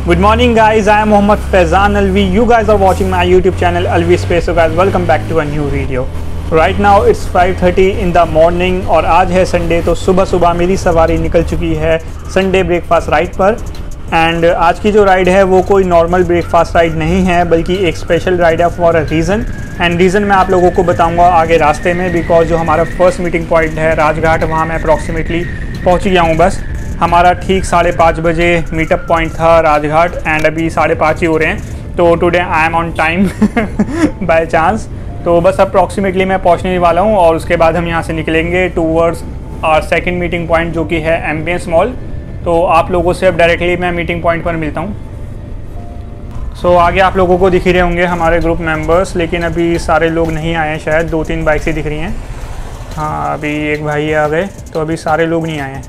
Good morning guys, I am Mohammad Faizan Alvi. You guys are watching my YouTube channel Alvi Space. So guys, welcome back to a new video. Right now it's 5:30 in the morning और आज है Sunday, तो सुबह सुबह मेरी सवारी निकल चुकी है संडे ब्रेकफास्ट राइड पर। एंड आज की जो राइड है वो कोई नॉर्मल ब्रेकफास्ट राइड नहीं है, बल्कि एक स्पेशल राइड है for a reason. And reason मैं आप लोगों को बताऊंगा आगे रास्ते में, बिकॉज जो हमारा फर्स्ट मीटिंग पॉइंट है राजघाट, वहाँ मैं अप्रॉक्सीमेटली पहुँच गया हूँ। बस हमारा ठीक 5:30 बजे मीटअप पॉइंट था राजघाट एंड अभी 5:30 ही हो रहे हैं। तो today I am on time by chance. तो बस अप्रॉक्सीमेटली मैं पहुंचने ही वाला हूं और उसके बाद हम यहां से निकलेंगे towards our second meeting point, जो कि है एम्बियंस मॉल। तो आप लोगों से अब डायरेक्टली मैं मीटिंग पॉइंट पर मिलता हूं। सो आगे आप लोगों को दिख ही रहे होंगे हमारे ग्रुप मेंबर्स, लेकिन अभी सारे लोग नहीं आए हैं, शायद 2-3 बाइक्स ही दिख रही हैं। हाँ, अभी एक भाई आ गए, तो अभी सारे लोग नहीं आए हैं।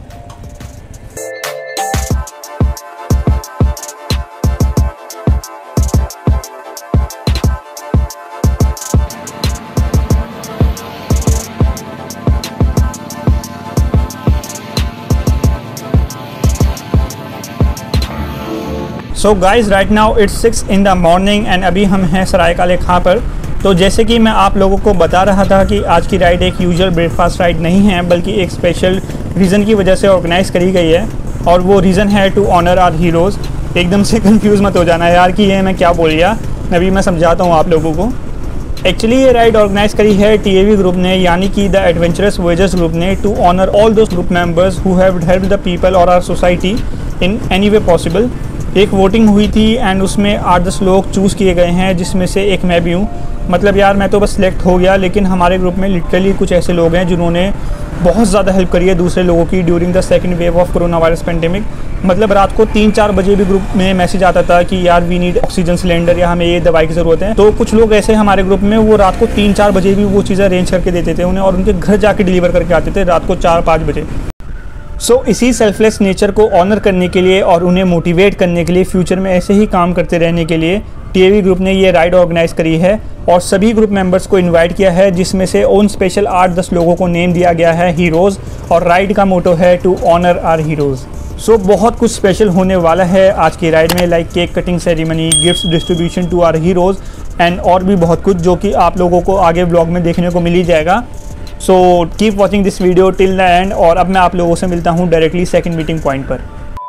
So guys, right now it's 6 in the morning and अभी हम हैं सराय काले खां पर। तो जैसे कि मैं आप लोगों को बता रहा था कि आज की राइड एक यूजुअल ब्रेकफास्ट राइड नहीं है, बल्कि एक स्पेशल रीज़न की वजह से ऑर्गेनाइज़ करी गई है, और वो रीज़न है टू ऑनर आवर हीरोज़। एकदम से कंफ्यूज मत हो जाना यार कि ये मैं क्या बोल गया, अभी मैं समझाता हूँ आप लोगों को। एक्चुअली ये राइड ऑर्गेनाइज करी है TAV ग्रुप ने, यानी कि द एडवेंचरस वॉयेजर्स ग्रुप ने, to honour all those group members who have helped the people और our society in any way possible. एक वोटिंग हुई थी एंड उसमें 8-10 लोग चूज़ किए गए हैं, जिसमें से एक मैं भी हूँ। मतलब यार मैं तो बस सिलेक्ट हो गया, लेकिन हमारे ग्रुप में लिटरली कुछ ऐसे लोग हैं जिन्होंने बहुत ज़्यादा हेल्प करी है दूसरे लोगों की during the second wave of corona virus pandemic. मतलब रात को 3-4 बजे भी ग्रुप में मैसेज आता था कि यार वी नीड ऑक्सीजन सिलेंडर या हमें ये दवाई की ज़रूरत है। तो कुछ लोग ऐसे हमारे ग्रुप में वो रात को 3-4 बजे भी वो चीज़ें अरेंज करके देते थे उन्हें, और उनके घर जाके डिलीवर करके आते थे रात को 4-5 बजे। सो इसी सेल्फलेस नेचर को ऑनर करने के लिए और उन्हें मोटिवेट करने के लिए, फ्यूचर में ऐसे ही काम करते रहने के लिए TAV ग्रुप ने ये राइड ऑर्गेनाइज करी है और सभी ग्रुप मेंबर्स को इनवाइट किया है, जिसमें से उन स्पेशल 8-10 लोगों को नेम दिया गया है हीरोज़, और राइड का मोटो है to honour our heroes. So बहुत कुछ स्पेशल होने वाला है आज की राइड में, like cake cutting ceremony, gifts distribution to our heroes and और भी बहुत कुछ, जो कि आप लोगों को आगे ब्लॉग में देखने को मिल ही जाएगा। So keep watching this video till the end, और अब मैं आप लोगों से मिलता हूँ डायरेक्टली सेकंड मीटिंग पॉइंट पर।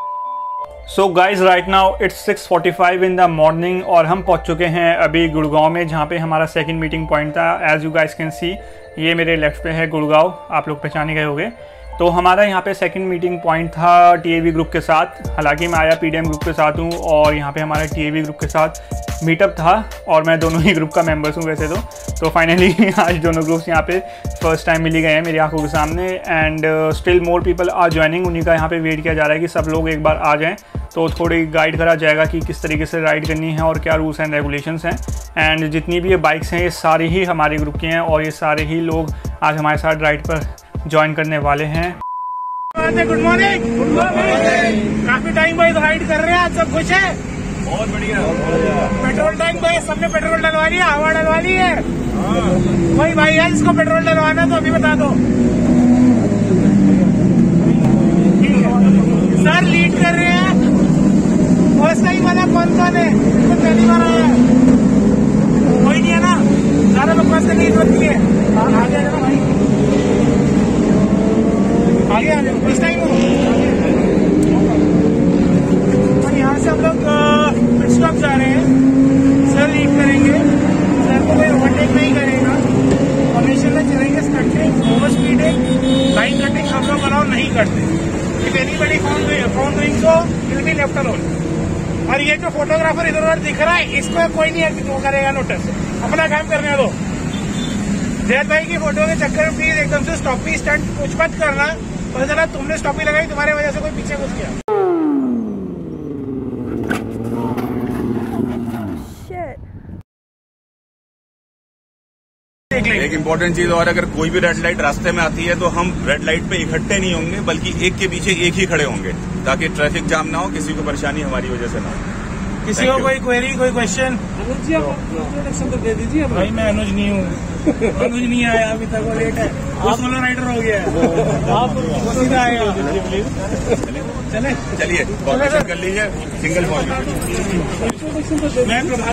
So guys, right now it's 6:45 in the morning और हम पहुँच चुके हैं अभी गुड़गांव में, जहाँ पे हमारा सेकंड मीटिंग पॉइंट था। As you guys can see, ये मेरे लेफ्ट पे है गुड़गांव, आप लोग पहचाने गए होंगे। तो हमारा यहाँ पे सेकंड मीटिंग पॉइंट था TAV ग्रुप के साथ। हालांकि मैं आया PDM ग्रुप के साथ हूँ और यहाँ पे हमारा TAV ग्रुप के साथ मीटअप था, और मैं दोनों ही ग्रुप का मेंबर्स हूँ वैसे तो फाइनली आज दोनों ग्रुप्स यहाँ पे फर्स्ट टाइम मिली गए हैं मेरी आंखों के सामने। And still more people are joining, उन्हीं का यहाँ पे वेट किया जा रहा है कि सब लोग एक बार आ जाएँ, तो थोड़ी गाइड करा जाएगा कि किस तरीके से राइड करनी है और क्या रूल्स एंड रेगुलेशंस हैं। एंड जितनी भी ये बाइक्स हैं ये सारी ही हमारे ग्रुप की हैं, और ये सारे ही लोग आज हमारे साथ राइड पर ज्वाइन करने वाले हैं। Good morning. काफी टाइम बाद राइड कर रहे हैं, आज सब खुश है? बहुत बढ़िया। पेट्रोल टैंक भाई सबने पेट्रोल डलवा लिया, हवा डलवा ली है। कोई भाई है जिसको पेट्रोल डलवाना तो अभी बता दो। सर लीड कर रहे हैं, फर्स्ट टाइम वाला कौन है? तो पहली बार आया है, कोई नहीं है ना, ज्यादा बकवास करने की जरूरत नहीं है। आगे आ जाना भाई, आगे आ जाओ, फर्स्ट टाइम हो। और यहाँ से हम लोग पिट स्टॉप जा रहे हैं, सर लीड करेंगे, सर को कोई ओवरटेक नहीं करेगा, फॉर्मेशन में चलेंगे, stunting, over speeding, line cutting हम लोग अलाउ नहीं करते। If anybody found doing so will be left alone. और ये जो फोटोग्राफर इधर उधर दिख रहा है, इसको कोई नहीं वो करेगा नोटिस, अपना काम करने दो। जैद भाई की फोटो के चक्कर में प्लीज एकदम से स्टॉपी स्टंट कुछ मत करना, पता चला तुमने स्टॉपी लगाई, तुम्हारे वजह से कोई पीछे घुस गया। एक इम्पोर्टेंट चीज और, अगर कोई भी रेड लाइट रास्ते में आती है तो हम रेड लाइट पे इकट्ठे नहीं होंगे, बल्कि एक के पीछे एक ही खड़े होंगे, ताकि ट्रैफिक जाम ना हो, किसी को परेशानी हमारी वजह से ना हो। किसी को कोई क्वेरी, कोई क्वेश्चन? अनुज जी आप इंट्रोडक्शन तो दे दीजिए। भाई मैं अनुज नहीं हूँ, अनुज नहीं आया अभी तक, वो लेट है, वो सोलो राइडर हो गया है, आप सीधा आएगा। चलिए कॉर्पोरेशन कर लीजिए single format.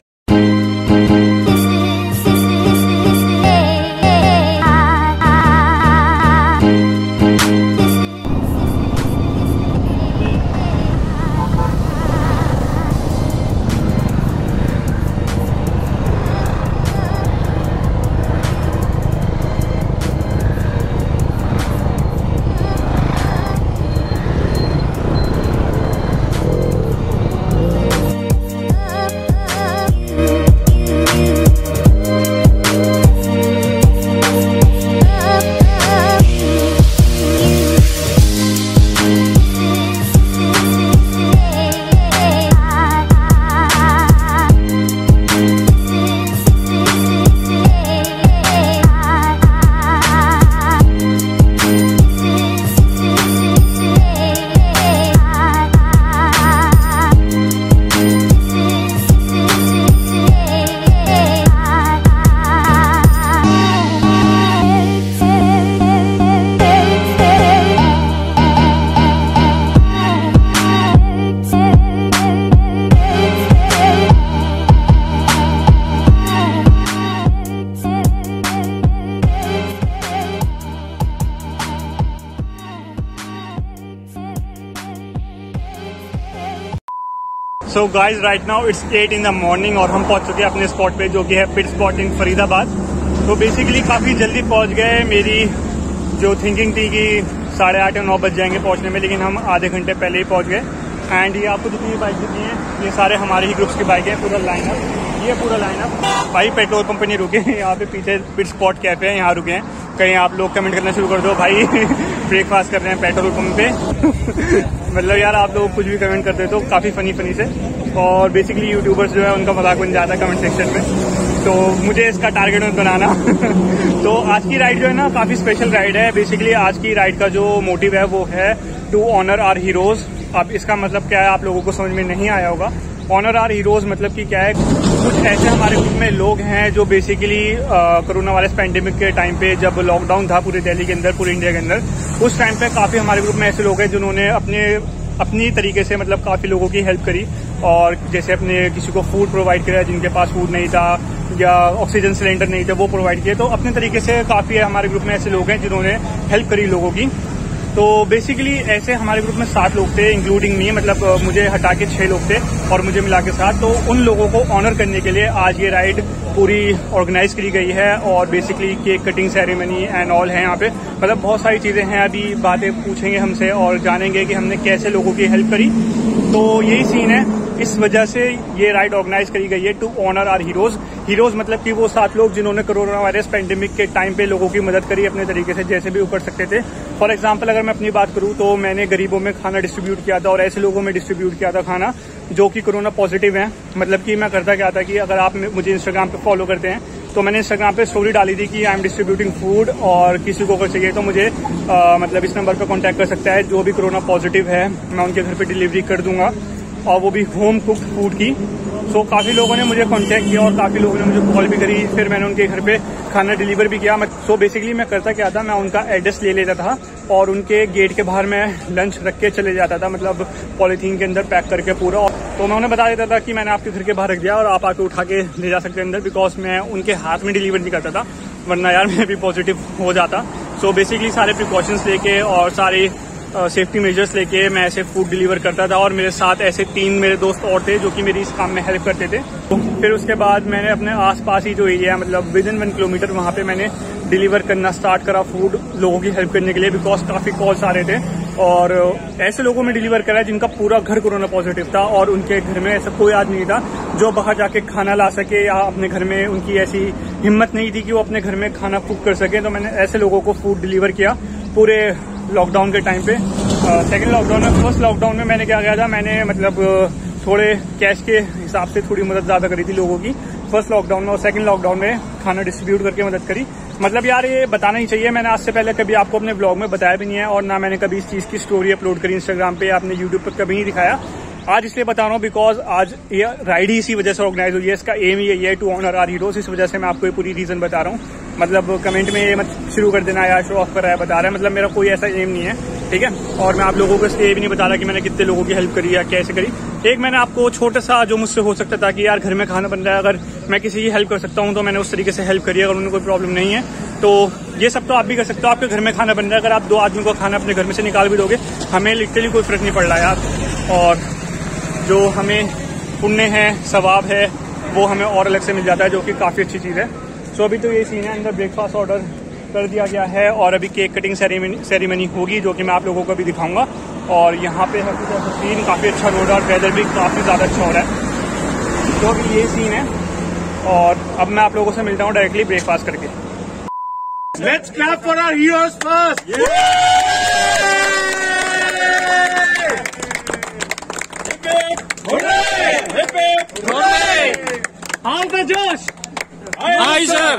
So guys right now it's 8 in the morning और हम पहुंच चुके हैं अपने स्पॉट पे जो कि है पिट स्पॉट इन फरीदाबाद। तो बेसिकली काफ़ी जल्दी पहुंच गए। मेरी जो थिंकिंग थी कि 8:30 या 9 बज जाएंगे पहुंचने में, लेकिन हम आधे घंटे पहले ही पहुंच गए। एंड ये आपको जितनी बाइक दिखी हैं ये सारे हमारे ही ग्रुप्स की बाइक है। पूरा लाइनअप, ये पूरा लाइनअप भाई पेट्रोल पंप पे नहीं रुके, यहाँ पे पीछे पिट स्पॉट कैफे है, यहाँ रुके हैं। कहीं आप लोग कमेंट करना शुरू कर दो भाई ब्रेकफास्ट कर रहे हैं पेट्रोल पंप पे मतलब यार आप लोग कुछ भी कमेंट करते हो तो काफ़ी फनी से। और बेसिकली यूट्यूबर्स जो है उनका मजाक बन जाता है कमेंट सेक्शन में, तो मुझे इसका टारगेट मत बनाना तो आज की राइड जो है ना काफ़ी स्पेशल राइड है। बेसिकली आज की राइड का जो मोटिव है वो है टू ऑनर आवर हीरोज। अब इसका मतलब क्या है आप लोगों को समझ में नहीं आया होगा। ऑनर आवर हीरोज मतलब कि क्या है, कुछ ऐसे हमारे ग्रुप में लोग हैं जो बेसिकली कोरोना वायरस पैंडेमिक के टाइम पे जब लॉकडाउन था पूरे दिल्ली के अंदर, पूरे इंडिया के अंदर, उस टाइम पे काफ़ी हमारे ग्रुप में ऐसे लोग हैं जिन्होंने अपनी तरीके से मतलब काफ़ी लोगों की हेल्प करी। और जैसे अपने किसी को फूड प्रोवाइड किया जिनके पास फूड नहीं था या ऑक्सीजन सिलेंडर नहीं था वो प्रोवाइड किए। तो अपने तरीके से काफ़ी हमारे ग्रुप में ऐसे लोग हैं जिन्होंने हेल्प करी लोगों की। तो बेसिकली ऐसे हमारे ग्रुप में 7 लोग थे इंक्लूडिंग मी, मतलब मुझे हटा के 6 लोग थे और मुझे मिला के 7। तो उन लोगों को ऑनर करने के लिए आज ये राइड पूरी ऑर्गेनाइज करी गई है। और basically cake cutting ceremony and all है यहाँ पे, मतलब बहुत सारी चीज़ें हैं। अभी बातें पूछेंगे हमसे और जानेंगे कि हमने कैसे लोगों की हेल्प करी। तो यही सीन है, इस वजह से ये राइड ऑर्गेनाइज करी गई है to honour our heroes. Heroes मतलब कि वो 7 लोग जिन्होंने कोरोना वायरस पैंडेमिक के टाइम पे लोगों की मदद करी अपने तरीके से जैसे भी वो कर सकते थे। फॉर एग्जांपल अगर मैं अपनी बात करूं तो मैंने गरीबों में खाना डिस्ट्रीब्यूट किया था और ऐसे लोगों में डिस्ट्रीब्यूट किया था खाना जो कि कोरोना पॉजिटिव हैं। मतलब कि मैं करता क्या था कि अगर आप मुझे इंस्टाग्राम पे फॉलो करते हैं तो मैंने इंस्टाग्राम पे स्टोरी डाली थी कि आई एम डिस्ट्रीब्यूटिंग फूड और किसी को चाहिए तो मुझे मतलब इस नंबर पर कॉन्टैक्ट कर सकता है जो भी कोरोना पॉजिटिव है, मैं उनके घर पे डिलीवरी कर दूंगा और वो भी होम कुक्ड फूड की। सो काफ़ी लोगों ने मुझे कांटेक्ट किया और काफ़ी लोगों ने मुझे कॉल भी करी, फिर मैंने उनके घर पे खाना डिलीवर भी किया। सो बेसिकली मैं करता क्या था, मैं उनका एड्रेस ले लेता था और उनके गेट के बाहर मैं लंच रख के चले जाता था, मतलब पॉलीथीन के अंदर पैक करके पूरा। तो मैं उन्हें बता देता था कि मैंने आपके घर के बाहर रख दिया और आप आके उठा के ले जा सकते हैं अंदर, बिकॉज मैं उनके हाथ में डिलीवर नहीं करता था वरना यार मैं भी पॉजिटिव हो जाता। सो बेसिकली सारे प्रिकॉशंस लेके और सारे सेफ्टी मेजर्स लेके मैं ऐसे फूड डिलीवर करता था। और मेरे साथ ऐसे 3 मेरे दोस्त और थे जो कि मेरी इस काम में हेल्प करते थे। तो फिर उसके बाद मैंने अपने आसपास ही जो एरिया है मतलब विद इन 1 किलोमीटर वहाँ पे मैंने डिलीवर करना स्टार्ट करा फूड लोगों की हेल्प करने के लिए, बिकॉज काफ़ी कॉल्स आ रहे थे। और ऐसे लोगों में डिलीवर करा जिनका पूरा घर कोरोना पॉजिटिव था और उनके घर में ऐसा कोई आदमी नहीं था जो बाहर जाके खाना ला सके या अपने घर में उनकी ऐसी हिम्मत नहीं थी कि वो अपने घर में खाना कुक कर सके। तो मैंने ऐसे लोगों को फूड डिलीवर किया पूरे लॉकडाउन के टाइम पे। सेकेंड लॉकडाउन में, फर्स्ट लॉकडाउन में मैंने क्या किया था, मैंने मतलब थोड़े कैश के हिसाब से थोड़ी मदद ज़्यादा करी थी लोगों की फर्स्ट लॉकडाउन में, और सेकंड लॉकडाउन में खाना डिस्ट्रीब्यूट करके मदद करी। मतलब यार ये बताना ही चाहिए, मैंने आज से पहले कभी आपको अपने ब्लॉग में बताया भी नहीं है और ना मैंने कभी इस चीज़ की स्टोरी अपलोड करी इंस्टाग्राम पे या अपने यूट्यूब पर कभी नहीं दिखाया। आज इसलिए बता रहा हूँ बिकॉज आज ये राइड ही इसी वजह से ऑर्गेनाइज हुई है, इसका एम ही यही है टू ऑनर आवर हीरोज। इस वजह से मैं आपको ये पूरी रीजन बता रहा हूँ। मतलब कमेंट में ये मत शुरू कर देना यार शो ऑफ कर रहा है बता रहा है, मतलब मेरा कोई ऐसा एम नहीं है। ठीक है। और मैं आप लोगों को इसलिए भी नहीं बता रहा कि मैंने कितने लोगों की हेल्प करी या कैसे करी। एक मैंने आपको छोटा सा जो मुझसे हो सकता था कि यार घर में खाना बन रहा है, अगर मैं किसी की हेल्प कर सकता हूँ तो मैंने उस तरीके से हेल्प करी। अगर उन्हें कोई प्रॉब्लम नहीं है तो ये सब तो आप भी कर सकते हो। आपके घर में खाना बन रहा है, अगर आप 2 आदमी को खाना अपने घर में से निकाल भी दोगे, हमें लिटरली कोई फर्क नहीं पड़ रहा यार। और जो हमें पुण्य है, सवाब है, वो हमें और अलग से मिल जाता है, जो कि काफ़ी अच्छी चीज़ है। सो अभी तो ये सीन है, अंदर ब्रेकफास्ट ऑर्डर कर दिया गया है और अभी केक कटिंग सेरेमनी होगी, जो कि मैं आप लोगों को भी दिखाऊंगा। और यहाँ पे है सीन, काफ़ी अच्छा रोड और वेदर भी काफ़ी ज़्यादा अच्छा हो रहा है। तो अभी ये सीन है और अब मैं आप लोगों से मिलता हूँ डायरेक्टली ब्रेकफास्ट करके। Let's clap for our heroes first. How's the Josh? Hi sir.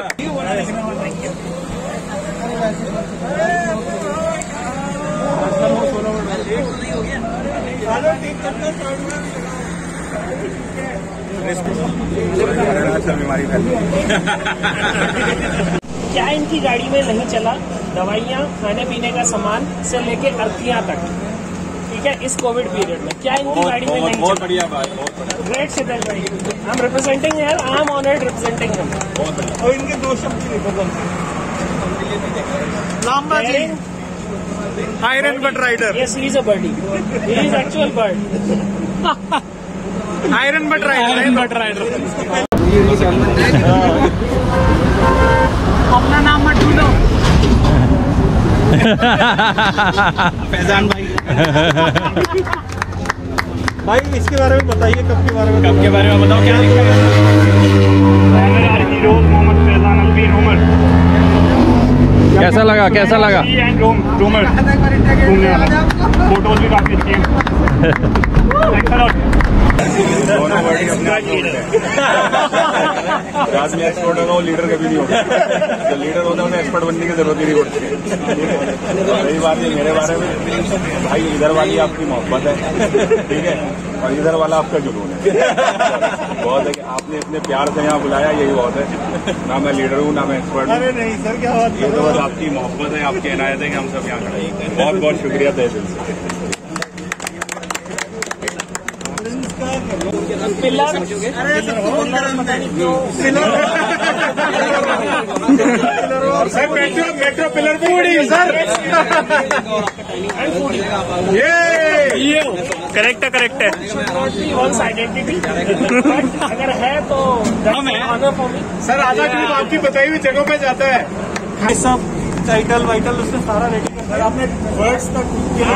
बीमारी फैल क्या इनकी गाड़ी में नहीं चला? दवाइयाँ, खाने पीने का सामान से लेके अर्थियाँ तक, ठीक है, इस कोविड पीरियड में क्या इनकी गाड़ी में नहीं चला? बहुत बढ़िया बात, बहुत बढ़िया। ग्रेट शीतल भाई, I am representing here, I am honoured representing him. और इनके 2 शब्द Lamba ji, iron butt rider. Yes, he is a birdie, he is actual bird. Iron butt rider, iron butt rider. अपना नाम मत ढूंढो। फैजान भाई। भाई इसके बारे में बताइए, कब के बारे में? कब के बारे में बताओ, क्या लिखा है? मोहम्मद फैजान अलवी रोमर। कैसा लगा, कैसा लगा? रोमर घूमने वाला, फोटोज भी काफी अच्छी हैं। दोनों वर्ड अपने आप में आदमी एक्सपर्ट होगा, वो लीडर कभी नहीं होगा। जो लीडर होता है उन्हें एक्सपर्ट बनने की जरूरत ही नहीं पड़ती। सही बात है मेरे बारे में भाई, इधर वाली आपकी मोहब्बत है, ठीक है, और इधर वाला आपका जुनून है। बहुत है कि आपने इतने प्यार से यहाँ बुलाया, यही बहुत है। ना मैं लीडर हूँ, ना मैं एक्सपर्ट हूँ। अरे नहीं सर, क्या बात, ये तो बस आपकी मोहब्बत है, आपकी इनायत है कि हम सब यहाँ खड़े हैं। बहुत बहुत शुक्रिया तहे दिल से। Pillar, sir metro pillar foodie sir. ये करेक्ट है, करेक्ट है। वंस आइडेंटिटी, अगर है तो ऑनर फॉर मी। सर आधा टीम आपकी बताई हुई जगहों पे जाता है। सब टाइटल वाइटल उसने सारा रेडी कर दिया। आपने वर्ड्स तक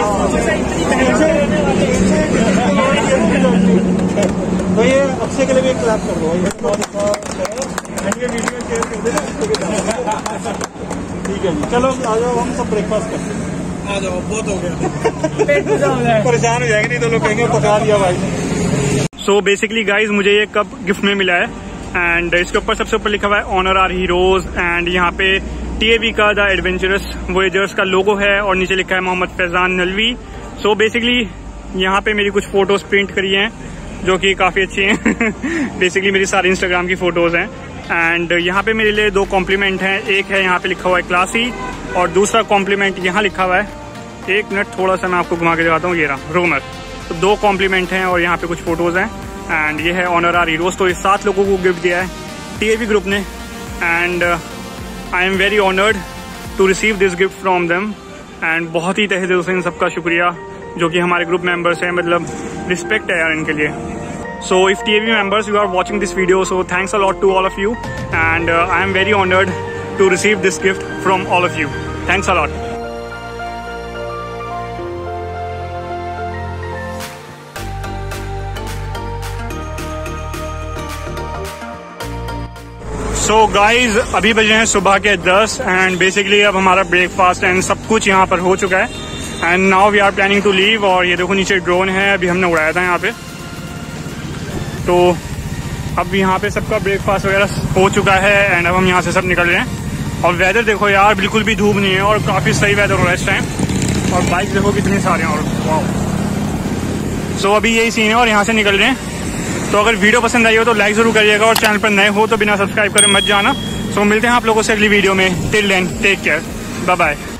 तो ये अक्षय के लिए भी एक क्लास कर दो, ये वीडियो शेयर कर देना। ठीक है जी, चलो आ जाओ, हम सब ब्रेकफास्ट करते हैं। आ जाओ, बहुत हो गया। परेशान हो जाएंगे, नहीं तो लोग कहेंगे पका दिया भाई। सो बेसिकली गाइज, मुझे ये कप गिफ्ट में मिला है एंड इसके ऊपर सबसे ऊपर लिखा हुआ है ऑनर आर हीरोज एंड यहाँ पे TAV का द एडवेंचरस वॉयेजर्स का लोगो है और नीचे लिखा है मोहम्मद फैजान नलवी। सो बेसिकली यहाँ पे मेरी कुछ फोटोज प्रिंट करी हैं जो कि काफ़ी अच्छी हैं। बेसिकली मेरी सारी इंस्टाग्राम की फ़ोटोज़ हैं एंड यहाँ पे मेरे लिए 2 कॉम्प्लीमेंट हैं। एक है यहाँ पे लिखा हुआ है क्लासी और दूसरा कॉम्प्लीमेंट यहाँ लिखा हुआ है, 1 मिनट थोड़ा सा मैं आपको घुमा के दिखाता हूँ, ये रहा रोमर। तो 2 कॉम्प्लीमेंट हैं और यहाँ पे कुछ फ़ोटोज़ हैं एंड ये है ऑनर आर हीरोज। तो ये 7 लोगों को गिफ्ट दिया है TAV ग्रुप ने and I am very honoured to receive this gift from them and बहुत ही तहे दिल से इन सबका शुक्रिया जो कि हमारे ग्रुप मेंबर्स हैं, मतलब रिस्पेक्ट है यार इनके लिए। So if TAV members you are watching this video, so thanks a lot to all of you and I am very honored to receive this gift from all of you. Thanks a lot. So guys, अभी बजे हैं सुबह के 10 and basically अब हमारा breakfast and सब कुछ यहाँ पर हो चुका है and now we are planning to leave. और ये देखो नीचे ड्रोन है, अभी हमने उड़ाया था यहाँ पे। तो अब यहाँ पे सबका ब्रेकफास्ट वगैरह हो चुका है एंड अब हम यहाँ से सब निकल रहे हैं। और वेदर देखो यार, बिल्कुल भी धूप नहीं है और काफ़ी सही वेदर हो रहा है इस टाइम। और बाइक देखो कितनी सारे हैं और वाओ। सो अभी यही सीन है और यहाँ से निकल रहे हैं। तो अगर वीडियो पसंद आई हो तो लाइक ज़रूर करिएगा और चैनल पर नए हो तो बिना सब्सक्राइब करे मत जाना। सो मिलते हैं आप लोगों से अगली वीडियो में। Till then take care, bye bye.